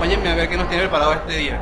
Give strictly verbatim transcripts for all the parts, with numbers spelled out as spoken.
acompáñenme a ver qué nos tiene preparado este día.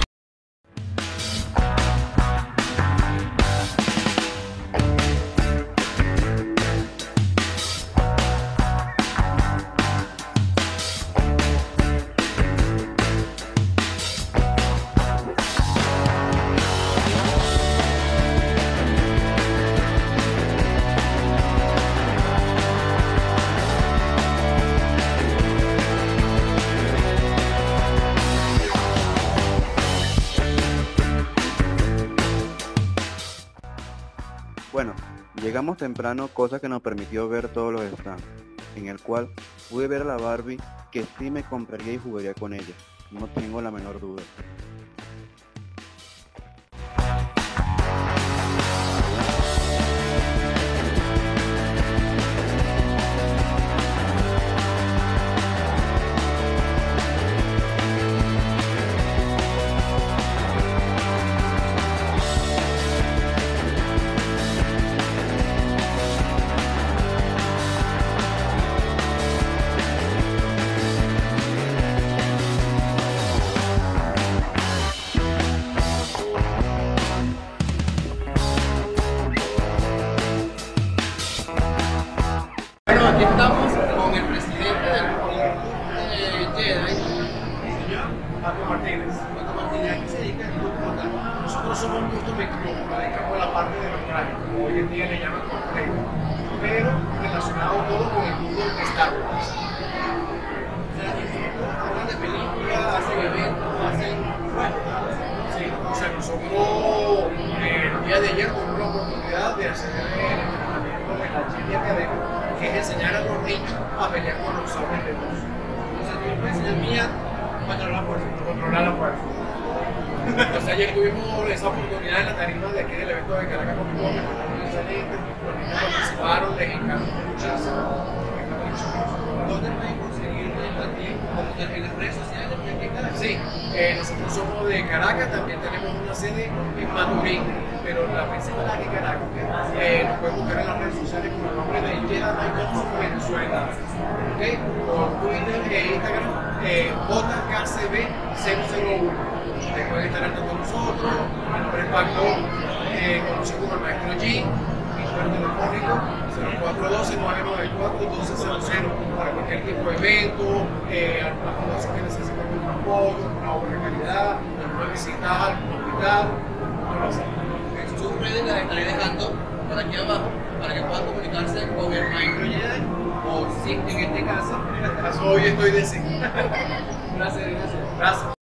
Bueno, llegamos temprano, cosa que nos permitió ver todos los stands, en el cual pude ver a la Barbie que sí me compraría y jugaría con ella, no tengo la menor duda. Bueno, aquí estamos con el presidente del club eh, Jedi, Marco Martínez. Marco Martínez. ¿A qué se dedica el club como tal? Nosotros somos un custom club, nos dedicamos a la parte de los trajes, como hoy en día le llaman completo, pero relacionado todo con el mundo de Star Wars. O sea, hablan de películas, hacen eventos, hacen... Bueno, Sí, o sea, nosotros eh, el día de ayer tuvimos la oportunidad de hacer el entrenamiento de la Jedi Academy, que es enseñar a los niños a pelear con los sables de luz. o sea, tú me puedes enseñar mía a controlar la fuerza. Controlar la fuerza. Entonces ayer tuvimos esa oportunidad en la tarima de aquí del evento de Caracas Comic Con, que fue muy excelente, los niños participaron, les encantó muchísimo. ¿Dónde pueden conseguirte a ti? ¿Como en las redes sociales? ¿En qué canal? Sí, eh, nosotros somos de Caracas, también tenemos una sede en Maturín, pero la principal aquí en Caracas. Eh, nos pueden buscar en las redes sociales con el nombre de Jedi Knight Venezuela. ¿Okay? Por Twitter e Instagram, eh, J K C B cero cero uno. Ahí pueden estar al tanto de nosotros. Mi nombre es Paco, eh, conocido como el Maestro G. Mi número telefónico cero cuatro uno dos, nueve nueve cuatro, uno dos cero cero para cualquier tipo de evento, eh, alguna fundación que necesite algún apoyo, una buena calidad, alguna visita al hospital, no lo sé. Sus redes las estaré dejando por aquí abajo para que puedan comunicarse con el Maestro Jedi o sí, en este caso. En este caso hoy estoy de sí. Gracias, gracias. Gracias.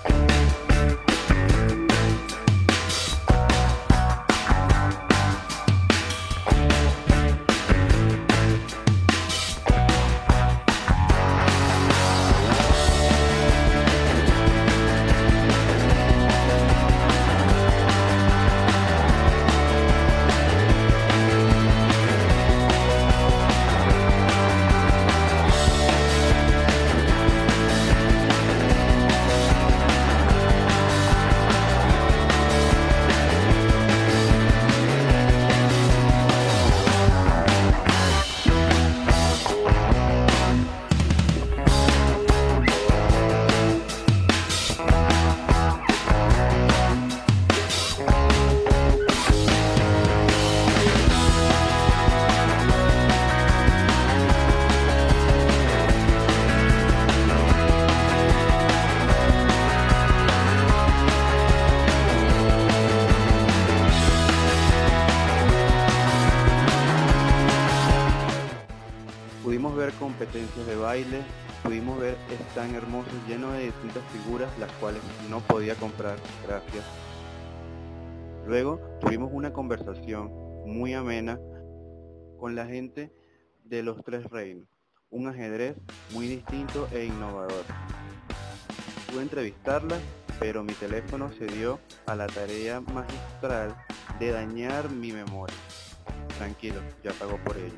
Pudimos ver competencias de baile, pudimos ver stands hermosos llenos de distintas figuras, las cuales no podía comprar, gracias. Luego tuvimos una conversación muy amena con la gente de los Tres Reinos, un ajedrez muy distinto e innovador. Pude entrevistarla, pero mi teléfono se dio a la tarea magistral de dañar mi memoria. Tranquilo, ya pagó por ello.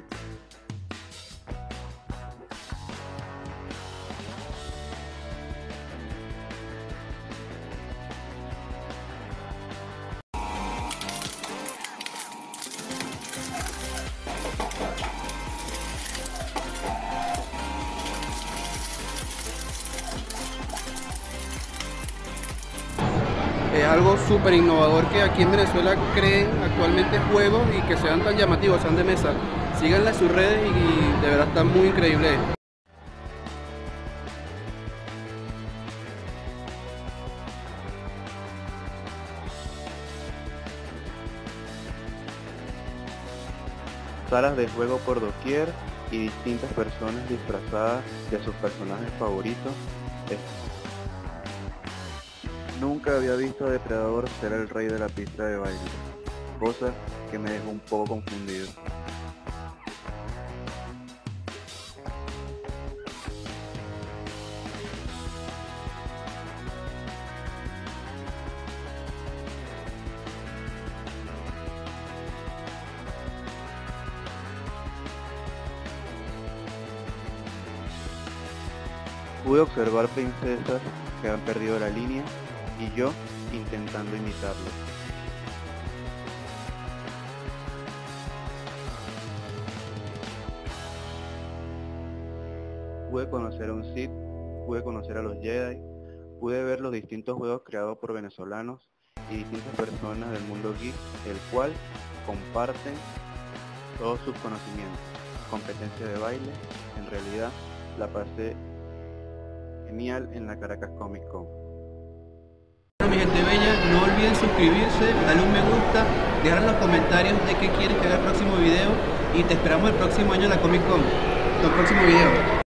Es algo súper innovador que aquí en Venezuela creen actualmente juegos y que sean tan llamativos, sean de mesa. Síganla en sus redes y de verdad está muy increíble. Salas de juego por doquier y distintas personas disfrazadas de sus personajes favoritos. Es- Nunca había visto a Depredador ser el rey de la pista de baile, cosa que me dejó un poco confundido. Pude observar princesas que han perdido la línea y yo intentando imitarlo. Pude conocer a un Sith, pude conocer a los Jedi, pude ver los distintos juegos creados por venezolanos y distintas personas del mundo geek, el cual comparten todos sus conocimientos. Competencia de baile, en realidad la pasé genial en la Caracas Comic Con. Bueno, mi gente bella, no olviden suscribirse, darle un me gusta, dejar en los comentarios de qué quieren que haga el próximo video y te esperamos el próximo año en la Comic Con. Hasta el próximo video.